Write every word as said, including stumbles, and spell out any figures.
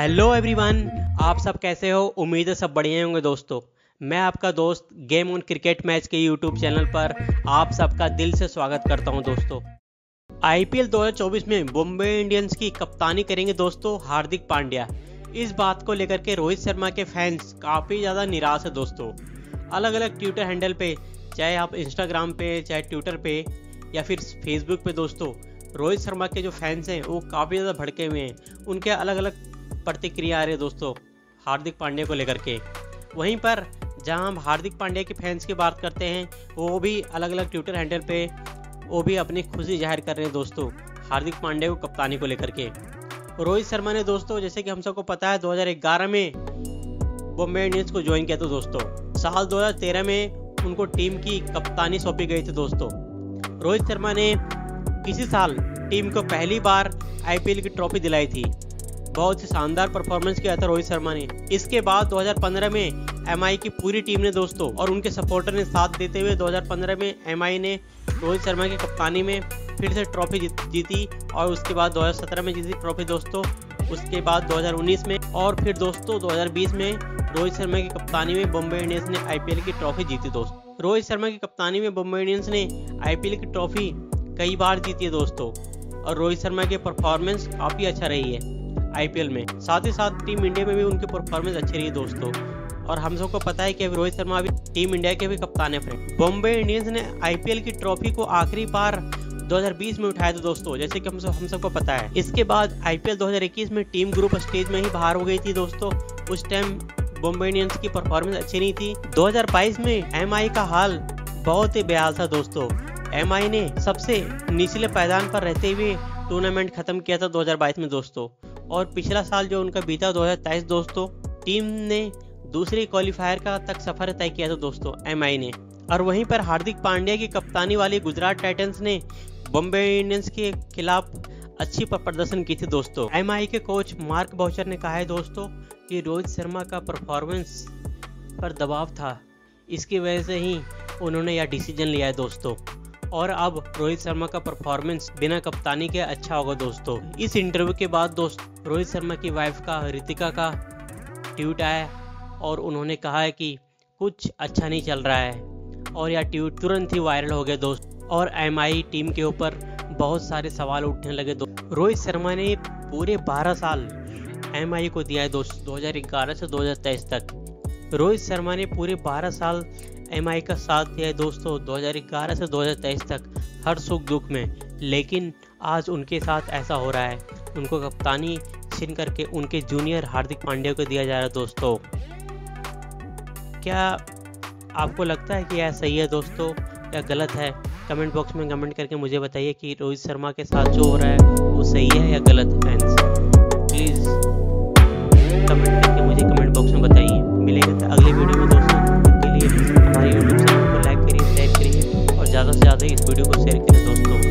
Hello everyone, आप सब कैसे हो। उम्मीद है सब बढ़िया होंगे दोस्तों। मैं आपका दोस्त गेम ऑन क्रिकेट मैच के यूट्यूब चैनल पर आप सबका दिल से स्वागत करता हूं दोस्तों। आईपीएल दो हज़ार चौबीस में बॉम्बे इंडियंस की कप्तानी करेंगे दोस्तों हार्दिक पांड्या। इस बात को लेकर के रोहित शर्मा के फैंस काफ़ी ज़्यादा निराश है दोस्तों। अलग अलग ट्विटर हैंडल पे, चाहे आप इंस्टाग्राम पे, चाहे ट्विटर पे या फिर फेसबुक पे दोस्तों, रोहित शर्मा के जो फैंस हैं वो काफ़ी ज़्यादा भड़के हुए हैं। उनके अलग अलग प्रतिक्रिया आ रही है दोस्तों हार्दिक पांड्या को लेकर के। वहीं पर जहां हम हार्दिक पांड्या के फैंस की बात करते हैं, वो भी अलग अलग ट्विटर हैंडल पे वो भी अपनी खुशी जाहिर कर रहे हैं दोस्तों हार्दिक पांड्या को कप्तानी को लेकर के। रोहित शर्मा ने दोस्तों, जैसे कि हम सबको पता है, दो हज़ार ग्यारह में बॉम्बे इंडियंस को ज्वाइन किया था दोस्तों। साल दो हज़ार तेरह में उनको टीम की कप्तानी सौंपी गई थी दोस्तों। रोहित शर्मा ने किसी साल टीम को पहली बार आईपीएल की ट्रॉफी दिलाई थी। बहुत ही शानदार परफॉर्मेंस किया था रोहित शर्मा ने। इसके बाद दो हज़ार पंद्रह में एमआई की पूरी टीम ने दोस्तों और उनके सपोर्टर ने साथ देते हुए दो हज़ार पंद्रह में एमआई ने रोहित शर्मा की कप्तानी में फिर से ट्रॉफी जीती और उसके बाद दो हज़ार सत्रह में जीती ट्रॉफी दोस्तों। उसके बाद दो हज़ार उन्नीस में और फिर दोस्तों दो हज़ार बीस में रोहित शर्मा की कप्तानी में बॉम्बे इंडियंस ने आईपीएल की ट्रॉफी जीती दोस्तों। रोहित शर्मा की कप्तानी में बॉम्बे इंडियंस ने आईपीएल की ट्रॉफी कई बार जीती है दोस्तों और रोहित शर्मा की परफॉर्मेंस काफ़ी अच्छा रही है आईपीएल में। साथ ही साथ टीम इंडिया में भी उनकी परफॉर्मेंस अच्छी रही दोस्तों। और हम सबको पता है कि अभी रोहित शर्मा अभी टीम इंडिया के भी कप्तान है फ्रेंड। बॉम्बे इंडियंस ने आईपीएल की ट्रॉफी को आखिरी बार दो हज़ार बीस में उठाया था दोस्तों, जैसे कि हम सब हम सबको पता है। इसके बाद आईपीएल दो हज़ार इक्कीस में टीम ग्रुप स्टेज में ही बाहर हो गई थी दोस्तों। उस टाइम बॉम्बे इंडियंस की परफॉर्मेंस अच्छी नहीं थी। दो हज़ार बाईस में एमआई का हाल बहुत ही बेहाल था दोस्तों। एमआई ने सबसे निचले पायदान पर रहते हुए टूर्नामेंट खत्म किया था दो हज़ार बाईस में दोस्तों। और पिछला साल जो उनका बीता दो हज़ार तेईस दोस्तों, टीम ने दूसरी क्वालिफायर का तक सफर तय किया था दोस्तों एमआई ने। और वहीं पर हार्दिक पांड्या की कप्तानी वाली गुजरात टाइटंस ने बॉम्बे इंडियंस के खिलाफ अच्छी प्रदर्शन की थी दोस्तों। एमआई के कोच मार्क बाउचर ने कहा है दोस्तों कि रोहित शर्मा का परफॉर्मेंस पर दबाव था, इसकी वजह से ही उन्होंने यह डिसीजन लिया है दोस्तों। और अब रोहित शर्मा का परफॉर्मेंस बिना कप्तानी के अच्छा होगा दोस्तों। इस इंटरव्यू के बाद दोस्त रोहित शर्मा की वाइफ का, रितिका का ट्वीट आया और उन्होंने कहा है कि कुछ अच्छा नहीं चल रहा है और यह ट्वीट तुरंत ही वायरल हो गया दोस्त। और एमआई टीम के ऊपर बहुत सारे सवाल उठने लगे दोस्त। रोहित शर्मा ने पूरे बारह साल एमआई को दिया है दोस्त, दो हज़ार ग्यारह से दो हज़ार तेईस तक। रोहित शर्मा ने पूरे बारह साल एमआई का साथ दिया है दोस्तों, दो हज़ार ग्यारह से दो हज़ार तेईस तक, हर सुख दुख में। लेकिन आज उनके साथ ऐसा हो रहा है, उनको कप्तानी छीन करके उनके जूनियर हार्दिक पांड्या को दिया जा रहा है दोस्तों। क्या आपको लगता है कि यह सही है दोस्तों या गलत है? कमेंट बॉक्स में कमेंट करके मुझे बताइए कि रोहित शर्मा के साथ जो हो रहा है वो सही है या गलत है। फ्रेंड्स प्लीज़ कमेंट करके मुझे कमेंट बॉक्स में बताइए। मिलेंगे अगले वीडियो में दोस्तों। हमारे यूट्यूब चैनल को लाइक करिए, शेयर करिए और ज़्यादा से ज़्यादा इस वीडियो को शेयर करिए दोस्तों।